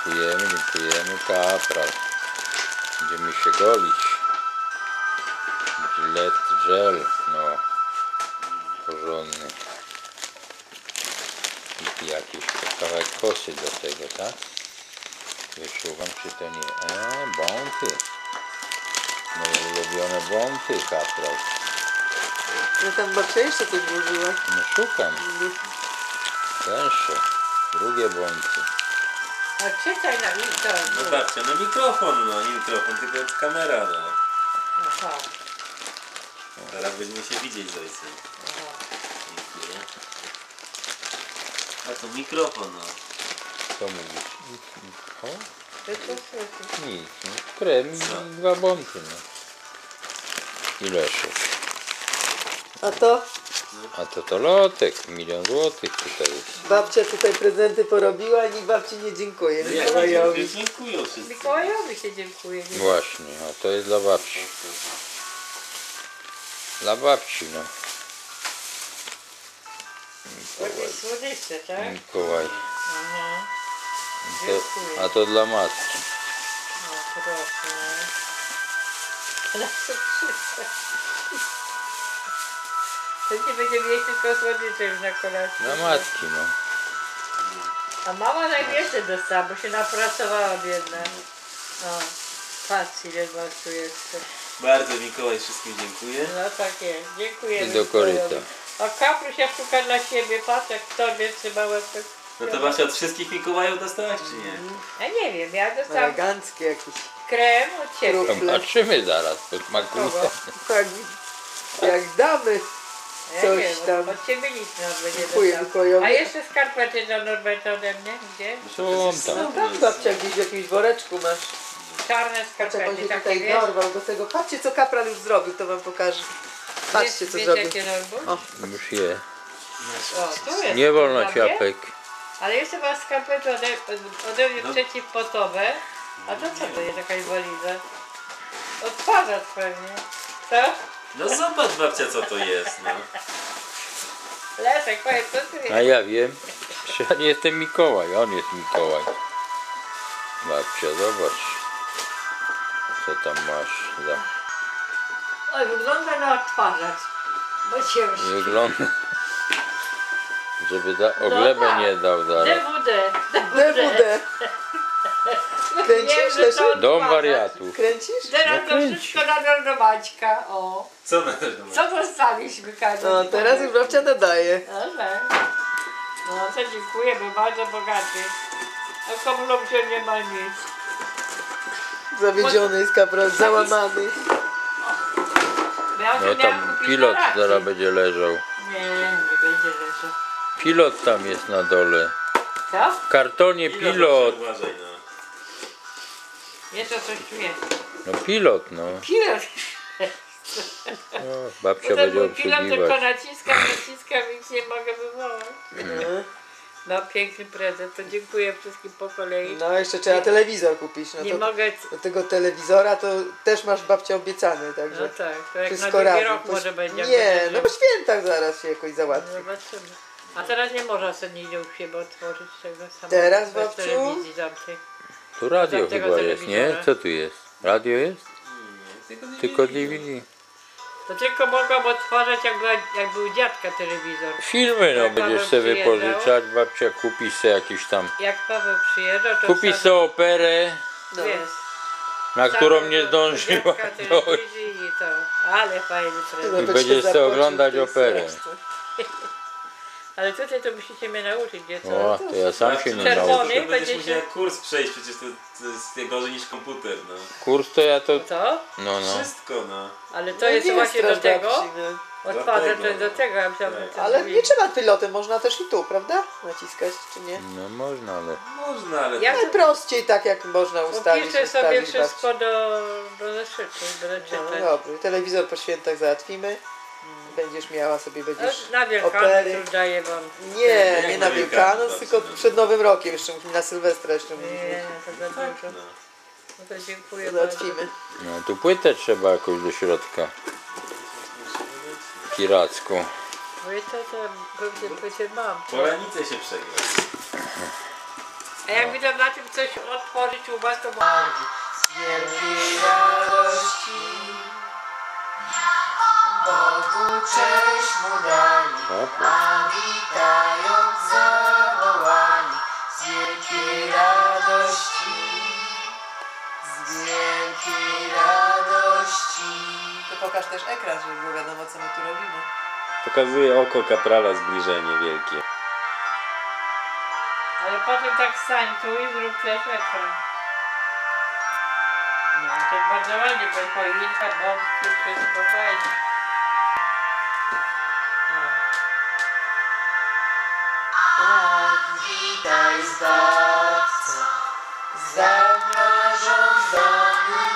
Dziękujemy, dziękujemy. Kapral. Będziemy się golić. Gillette gel, no. Porządny. I jakiś kawałek kosy do tego, tak? Wyczuwam, czy to nie... Bounty. Moje ulubione bounty, kapral. No tam babcia jeszcze coś włożyła. No szukam. Węższe. Drugie bounty. A czytaj na mikrofon. No babcia, no mikrofon, no nie mikrofon, tylko kamera, no. Aha. Teraz będziemy się widzieć z ojcem. Dziękuję. A to mikrofon, no. Co mówisz? O? To słyszy. Nic. No. Krem i Co? 2 bounty, no. I leszek. A to A to lotek. 1 000 000 złotych tutaj jest. babcia tutaj prezenty porobiła i nikt babci nie dziękuję. No jak Mikołajowi. dziękują wszyscy. Mikołajowi się dziękuję. Właśnie, a to jest dla babci. Dla babci, no. Takie słodycze, tak? Mikołaj. Aha. To, a to dla matki. No proszę. Na cukrzycę. To nie będziemy jeść tylko słodycze już na kolację. Dla matki, no. A mama najwięcej dostała, bo się napracowała biedna. O, patrz ile was tu jest. Bardzo Mikołaj wszystkim dziękuję. No tak jest, dziękuję. I do koryta. A kapruś ja szuka dla siebie, patrz jak w torbie trzyma łebek. No to babcia od wszystkich Mikołajów dostałaś czy nie? Ja nie wiem, ja dostałam Eleganckie jakieś. krem od ciebie. To patrzymy zaraz pod makulą. Tak, jak damy. Ja Coś wiem, tam. od ciebie nic nie będzie Dziękuję dostał. Mikołajowi. A jeszcze skarpety dla Norberta ode mnie, gdzie? Są No tam. tak, babcia gdzieś w jakimś woreczku masz. Czarne Patrz jak on skarpety, się takie tutaj wiesz? dorwał do tego. Patrzcie co kapral już zrobił, to wam pokażę. Patrzcie co Wiesz, zrobił. jakie Norbert? O. Już je. O, tu jest. Nie wolno dla mnie. ciapek. Ale jeszcze masz skarpety ode mnie No. przeciwpotowe. A to co to jest, jakaś waliza? Odtwarzacz pewnie. Co? No zobacz babcia co to jest, no. Leszek, powiedz, co tu A jest? ja wiem. Że ja nie jestem Mikołaj, on jest Mikołaj. Babcia, zobacz. Co tam masz za... Oj, wygląda na odtwarzacz. Bo ciężki. Wygląda... Żeby o glebę tak. nie dał zaraz. DVD. DVD. Kręcisz, Wiem, że Leszek? to Dom odtwarzacz. wariatów. Kręcisz? Teraz No to kręci. wszystko nadal do Maćka. O. Co na pewno? Co dostaliśmy, Kania? No teraz już babcia nadaje. No tak. No to dziękuję, był bardzo bogaty. A komplomcie nie ma nic. Zawiedziony jest kapral, załamany. Ja No tam pilot zaraz będzie leżał. Nie, nie będzie leżał. Pilot tam jest na dole. Co? W kartonie pilot. Uważaj, no. Jeszcze coś tu jest. No pilot, no. Pilot. O, babcia Potem będzie był pilot, tylko obsługiwać. naciskam, nic nie mogę wywołać. No piękny prezent, to dziękuję wszystkim po kolei. No jeszcze trzeba telewizor kupić. No Nie to mogę... do tego telewizora to też masz babcia obiecany, No także tak, to jak na wszystko drugi razem. rok może będzie. jak Nie, będzie, no po świętach zaraz się jakoś załatwi. Zobaczymy. A teraz nie można sobie nigdzie u siebie otworzyć tego samego. Teraz, bez babciu? telewizji tamtej. Tu radio Tamtego chyba jest, nie? telewizora. Co tu jest? Radio jest? Tylko DVD. To tylko mogłam otwarzać jak był dziadka telewizor. Filmy no Jak będziesz Paweł sobie przyjeżdżał. wypożyczać, babcia kupi sobie jakieś tam. Jak Paweł przyjeżdżał, to Kupi wsadzał- sobie operę, No. Wiesz, na którą nie zdążyła dziadka dojść. telewizji i to. Ale fajny prezent. No, to będziesz się sobie zapoczął oglądać w tej operę. serce. Ale tutaj to musicie mnie nauczyć, gdzie co. O, to ja sam się nie Czerwony. nauczę. Będziesz Będziecie- musiała kurs przejść, przecież to jest gorzej niż komputer, no. Kurs to ja to... Co? No, no. Wszystko, no. Ale to No jest nie właśnie do straż tego. babci, no. Odpada to jest do tego, ja myślałam, że to Ale mówi- nie trzeba pilotem, można też i tu, prawda? Naciskać, czy nie? No można, ale... Można, ale... Ja Najprościej tak jak można ustawić. Piszę sobie ustawić wszystko do zeszytu, będę babci. No czytać. dobrze, telewizor po świętach załatwimy. Będziesz miała sobie, No, będziesz... na Wielkanoc opery. już daję wam. Nie, Jak nie na na Wielkanoc, Wielkanoc, tylko no. przed Nowym Rokiem jeszcze musimy, na Sylwestra jeszcze musimy. Nie, to za dużo. No. No to dziękuję bardzo. Załatwimy. No tu płytę trzeba jakoś do środka. Piracką. Bo i to pewnie mam. Poranicę się przegrać. A jak widzę na tym coś otworzyć u was, to Z wielkiej radości Bogu cześć mu dali, a witając zawołani. Z wielkiej radości, z wielkiej radości. To pokaż też ekran, żeby było wiadomo, co my tu robimy. Pokazuje oko kaprala zbliżenie wielkie. ale potem tak stań tu i zrób też ekran. No to jest bardzo ładnie, bo jest choinka, bombki, wszystko fajnie. No. Tak, witaj Zbawca, zamrażon zdany,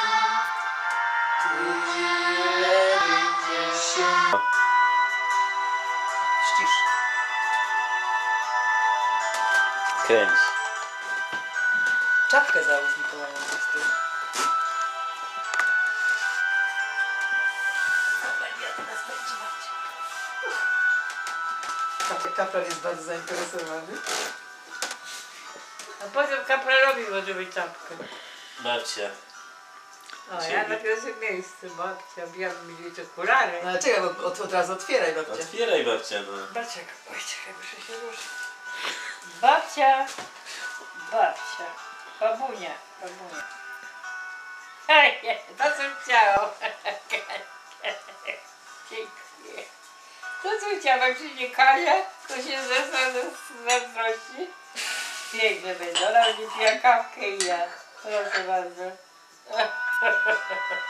tyle będzie się. Ścisz. Kręć. Czapkę załóż Mikołaja z tym. Kapral jest bardzo zainteresowany. A potem kapralowi może być czapkę. Babcia. O, ja na pierwszym miejscu, babcia, miałabym mieć okulary. No ale czekaj, bo od razu otwieraj babcia. Otwieraj babcia, no. Babcia, oj, czekaj, muszę się ruszyć. Babcia, babcia, babunia, babunia. Hej, to co chciało. Dziękuję. To co chciałam, jak przyjdzie Kasia, to się zazdrości. Piękne będzie, ona będzie piła kawkę i ja. Proszę bardzo.